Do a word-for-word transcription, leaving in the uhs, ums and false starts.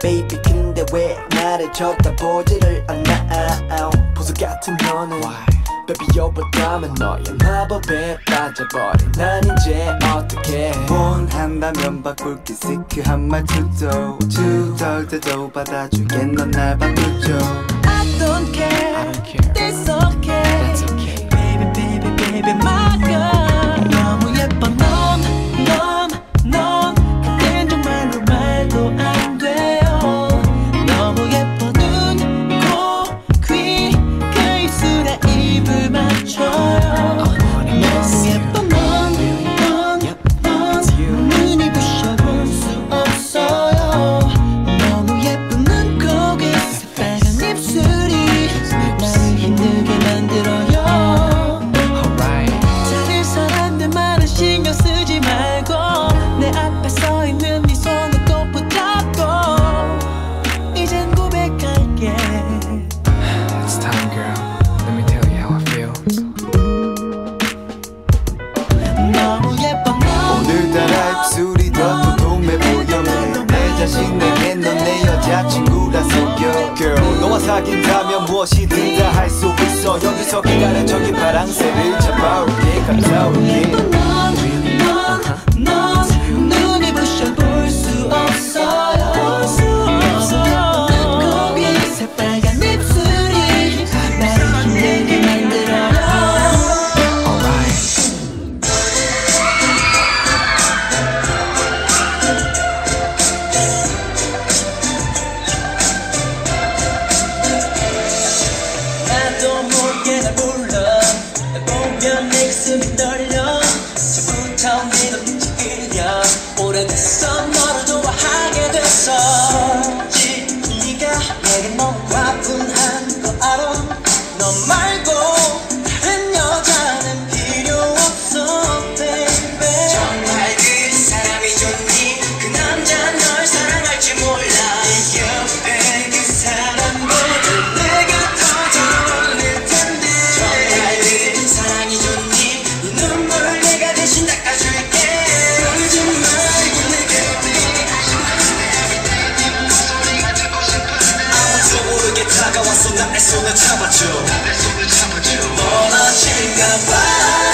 baby 근데 왜 나를 쳐다보지를 않아 보석 같은 너는 Baby 여보다면 너의 마법에 빠져버린 난 이제 어떡해 원한다면 바꿀게 시크한 말투도 투덜대도 받아줄게 넌 날 바꾸죠 I don't care, I don't care. It's okay, that's okay. Baby baby baby my girl 너무 예뻐 넌, 넌, 넌 그땐 정말로 말도 안 돼요 너무 예뻐 눈, 코, 귀 그 입술에 입을 맞춰요 너무 예뻐 넌, 넌, 넌 눈이 부셔 볼 수 없어요 너무 예쁜 눈, 코, 귀 새빨간 입술이 나를 힘들게 만들어요 다른 사람들만은 신경 쓰지 말고 내 앞에 서 있는 네 손을 꼭 붙잡고 이젠 고백할게 It's time, girl. Let me tell you how I feel. 너무 예뻐 너 오늘따라 입술이 더 도톰해 보여 내 자신 내게 넌 내 여자친구라 속여 Girl 너와 사귄다면 무엇이든 다 할 수 있어 여기서 기다려 저기 파랑새를 잡아올게 감사올게 넌, 넌, 넌 눈이 부셔 볼 수 없어요 너무 예쁜 고기 새빨간 입술이 나를 힘들게 만들어요 나도 모르게 날 불러 날 보면 내 가슴이 떨려 처음부터 네 눈빛이 끌려 오래됐어 너를 좋아하게 됐어 지 네가 내게 너무 과분한 거 알아 너 말고 다른 여자는 필요 없어 baby 정말 그 사람이 좋니 그 남자 널 사랑할지 몰라 내 옆에 그 사람보다 내가 더 잘 어울릴 텐데 정말 그 사랑이 좋니 네 눈물 내가 대신 닦아줄게 울지 말고 내게 아무도 모르게 다가와서 나의 손을 잡아줘 멀어질까봐